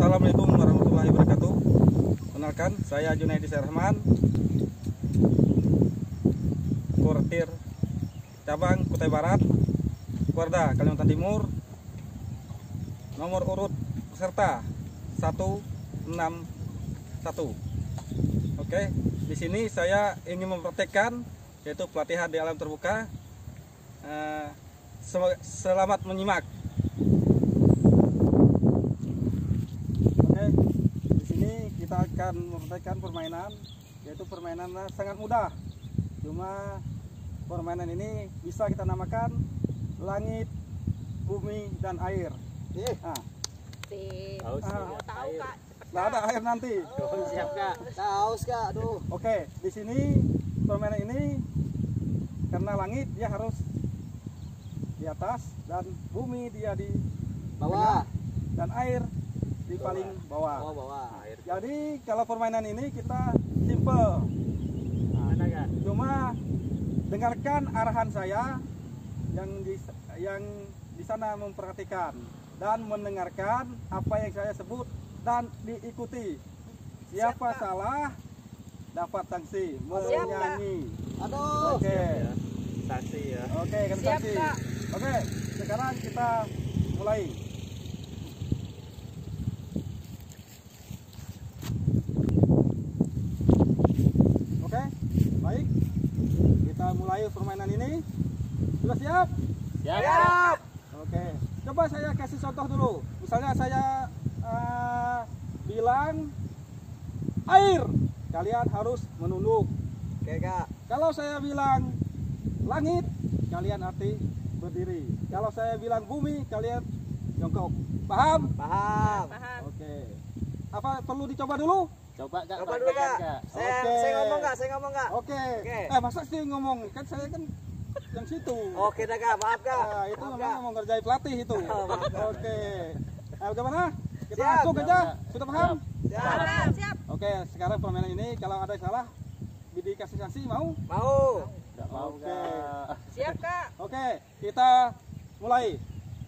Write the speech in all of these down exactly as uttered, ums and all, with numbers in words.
Assalamualaikum warahmatullahi wabarakatuh. Kenalkan, saya Junaidi Syarahman, Koordinator Cabang Kutai Barat, Warda Kalimantan Timur. Nomor urut peserta satu enam satu. Oke, di sini saya ingin mempraktekkan yaitu pelatihan di alam terbuka. Eh, selamat menyimak. Oke, di sini kita akan mempraktekkan permainan, yaitu permainan sangat mudah. Cuma permainan ini bisa kita namakan langit, bumi, dan air. Nah, tahu ah, tahu Kak. nggak ada air nanti. Oh, siap Kak. Tahu Kak. Aduh. Oke, di sini permainan ini karena langit dia harus di atas dan bumi dia di Bawah dan air di paling bawah. Bawah bawah. Air. Jadi kalau permainan ini kita simple. Mana Kak? Cuma dengarkan arahan saya yang di yang di sana memperhatikan dan mendengarkan apa yang saya sebut dan diikuti. Siapa Siap, salah dapat sanksi Siap, menyanyi. Aduh. Oke. Sanksi ya. Oke, kan Siap, sanksi. Kak. Oke, sekarang kita mulai. Oke, baik. Kita mulai permainan ini. Sudah siap? Siap. Oke, coba saya kasih contoh dulu. Misalnya saya uh, bilang air, kalian harus menunduk. Oke Kak. Kalau saya bilang langit, kalian arti berdiri. Kalau saya bilang bumi, kalian jongkok. Paham? Paham. Paham. Oke. Apa perlu dicoba dulu? Coba Kak. Coba dulu Kak. Saya Oke. saya ngomong Kak, saya ngomong Kak. Oke. Oke. Eh, masa sih ngomong? Kan saya kan yang situ. Oke dah Kak, maaf Kak. Nah, itu Maaf, memang Kak. mau ngerjain pelatih itu. Oh, maaf, Kak. Oke. Nah, bagaimana? Kita Siap. masuk aja. Sudah paham? Siap. Siap. Siap. Oke, sekarang permainan ini kalau ada yang salah dikasih sanksi mau? Mau. Enggak mau, Oke. Siap Kak. Oke, kita mulai.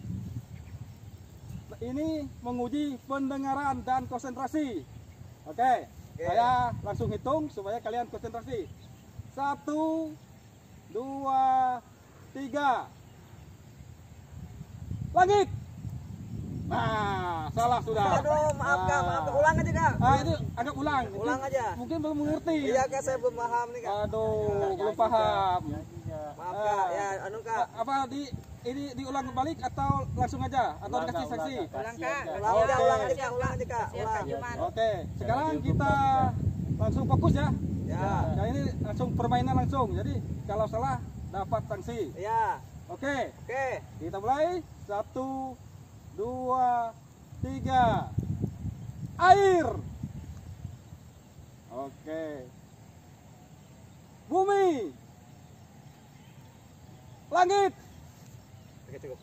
Ini menguji pendengaran dan konsentrasi. Oke, Oke. saya langsung hitung supaya kalian konsentrasi. Satu, dua, tiga. Langit. Nah, salah sudah. Aduh, maaf Kak, maaf Kak. Ulang aja Kak. Ah, itu agak ulang. Ulang Itu aja. Mungkin belum mengerti. Iya Kak, saya belum paham nih Kak. Aduh, belum paham. Maaf Kak, ya anu Kak. Apa di ini diulang balik atau langsung aja atau dikasih sanksi? Ulang Kak. Ulang aja, Oke. ulang aja Kak, ulang aja Kak. Siap Kak Ulang. Juman. Oke, sekarang kita langsung fokus ya. Ya. Nah, ini langsung permainan langsung. Jadi kalau salah dapat sanksi. Ya. Oke, Oke. kita mulai. Satu, dua, tiga. Air. Oke. Bumi. Langit. Oke, cukup.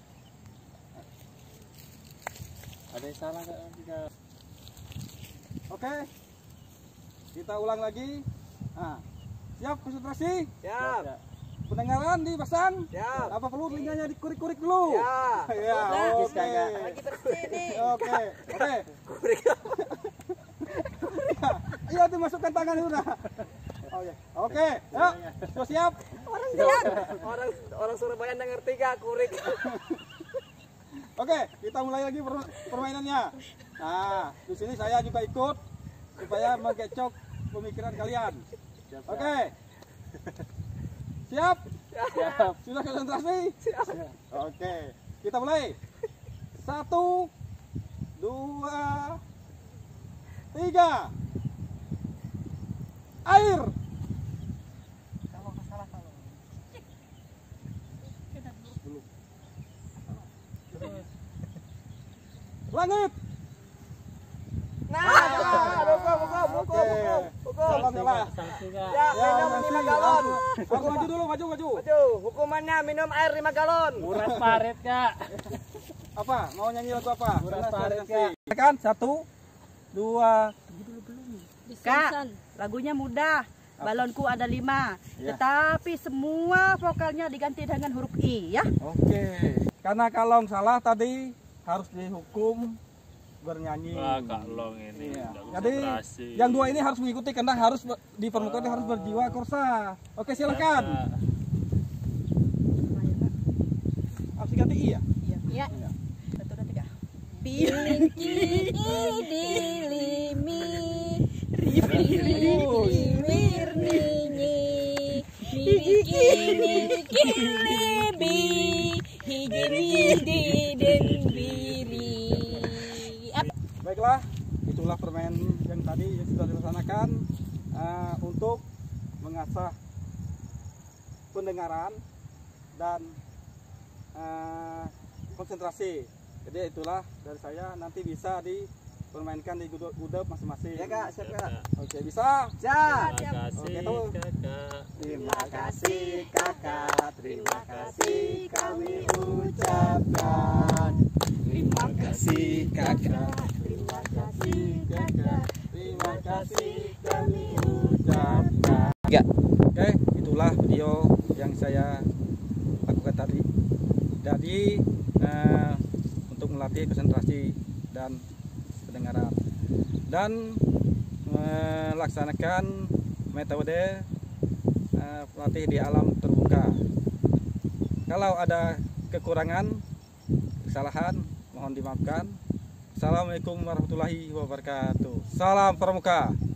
Ada yang salah nggak? Oke, kita ulang lagi. Nah, siap konsentrasi? Siap. Pendengaran dipasang? Siap. Apa perlu telinganya dikurik-kurik dulu? Ya. Ya, Udah. oke. Lagi bersih nih. Oke, oke. Kurik. Iya, dimasukkan tangan sudah. Oke, oke. Yuk, sudah siap? Orang siap. Orang orang Surabaya nggak ngerti Kak, kurik. Oke, kita mulai lagi per- permainannya. Nah, di sini saya juga ikut supaya menggecok pemikiran kalian. Oke. Siap? Siap. Sudah konsentrasi? Siap. Oke, kita mulai. Satu, dua, tiga. Air. Kalau salah kalau. Langit. Nah, hukum, hukum, hukum, hukum, hukum. Salah, salah. Ya, minum sanksi. lima galon. Harus, harus maju dulu, maju, maju. Maju, hukumannya minum air lima galon. Murah paret Kak. Apa? Mau nyanyi lagu apa? Murah Karena paret, sudah sanksi. Kan satu, dua. Kak, lagunya mudah. Balonku ada lima, Ya. tetapi semua vokalnya diganti dengan huruf I ya. Oke. Karena kalau salah tadi harus dihukum bernyanyi. Wah, Kak Long ini. Iya. nggak Jadi konsentrasi. yang dua ini harus mengikuti karena harus ber- di permukaan ini harus berjiwa korsa. Oke, silakan. Ya, Kak. Harus diganti iya. Iya. Iya. Satu, dua, tiga. Pinci dilimi Bagus. rimir ninyi niki niki lebi hijini den biri. Baiklah, itulah permainan yang tadi yang sudah dilaksanakan eh, untuk mengasah pendengaran dan eh, konsentrasi. Jadi itulah dari saya, nanti bisa dipermainkan di gudeg gudeg masing-masing. Ya kak, siap kak. Oke, bisa? Siap. Terima kasih Oke, tuh. Kakak. Terima kasih kakak, terima kasih kami ucapkan. Terima kasih kakak. Terima kasih kakak. Terima kasih kami ucapkan. Oke, itulah video yang saya lakukan tadi. Jadi eh, untuk melatih konsentrasi dan pendengaran dan melaksanakan metode eh, pelatih di alam terbuka. Kalau ada kekurangan, kesalahan, mohon dimaafkan. Assalamualaikum warahmatullahi wabarakatuh. Salam pramuka.